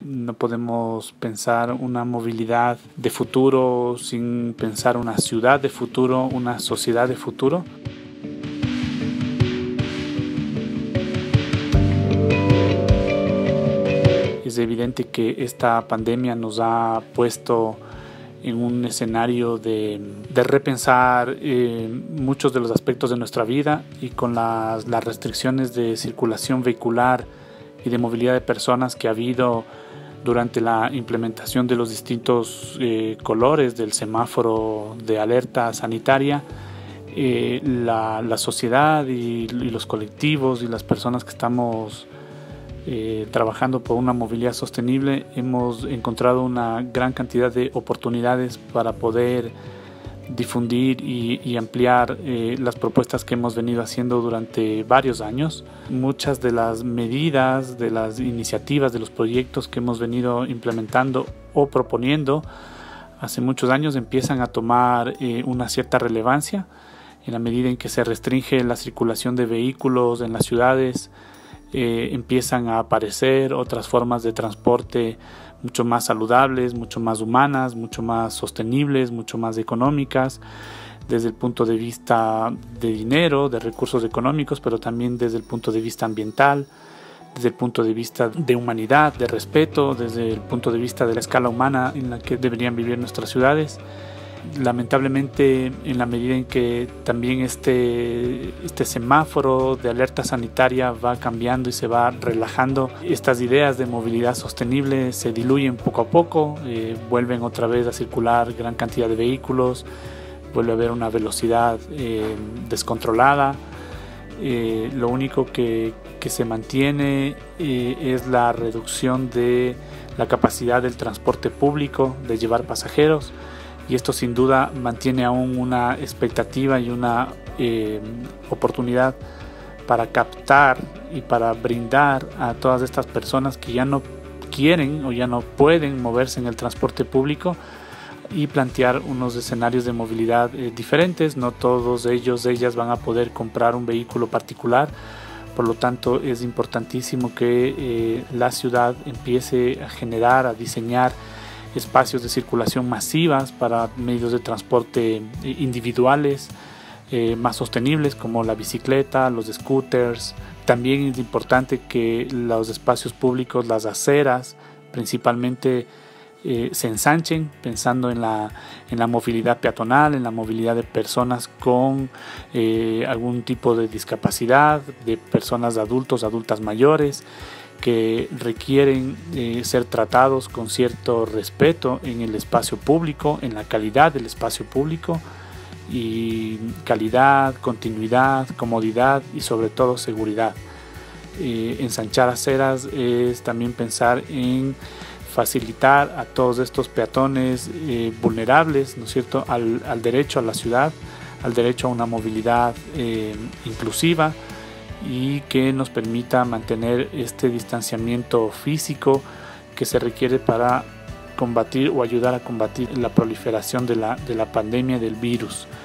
No podemos pensar una movilidad de futuro sin pensar una ciudad de futuro, una sociedad de futuro. Es evidente que esta pandemia nos ha puesto en un escenario de repensar muchos de los aspectos de nuestra vida, y con las restricciones de circulación vehicular y de movilidad de personas que ha habido durante la implementación de los distintos colores del semáforo de alerta sanitaria, la sociedad y los colectivos y las personas que estamos trabajando por una movilidad sostenible hemos encontrado una gran cantidad de oportunidades para poder difundir y ampliar las propuestas que hemos venido haciendo durante varios años. Muchas de las medidas, de las iniciativas, de los proyectos que hemos venido implementando o proponiendo hace muchos años empiezan a tomar una cierta relevancia en la medida en que se restringe la circulación de vehículos en las ciudades. Empiezan a aparecer otras formas de transporte mucho más saludables, mucho más humanas, mucho más sostenibles, mucho más económicas, desde el punto de vista de dinero, de recursos económicos, pero también desde el punto de vista ambiental, desde el punto de vista de humanidad, de respeto, desde el punto de vista de la escala humana en la que deberían vivir nuestras ciudades. Lamentablemente, en la medida en que también este semáforo de alerta sanitaria va cambiando y se va relajando, estas ideas de movilidad sostenible se diluyen poco a poco, vuelven otra vez a circular gran cantidad de vehículos, vuelve a haber una velocidad descontrolada. Lo único que se mantiene es la reducción de la capacidad del transporte público de llevar pasajeros. Y esto sin duda mantiene aún una expectativa y una oportunidad para captar y para brindar a todas estas personas que ya no quieren o ya no pueden moverse en el transporte público, y plantear unos escenarios de movilidad diferentes. No todos ellas van a poder comprar un vehículo particular. Por lo tanto, es importantísimo que la ciudad empiece a generar, a diseñar espacios de circulación masivas para medios de transporte individuales más sostenibles, como la bicicleta, los scooters. También es importante que los espacios públicos, las aceras principalmente, se ensanchen, pensando en la movilidad peatonal, en la movilidad de personas con algún tipo de discapacidad, de personas adultas mayores, que requieren ser tratados con cierto respeto en el espacio público, en la calidad del espacio público, y calidad, continuidad, comodidad y sobre todo seguridad. Ensanchar aceras es también pensar en facilitar a todos estos peatones vulnerables, ¿no es cierto?, al derecho a la ciudad, al derecho a una movilidad inclusiva, y que nos permita mantener este distanciamiento físico que se requiere para combatir o ayudar a combatir la proliferación de la pandemia del virus.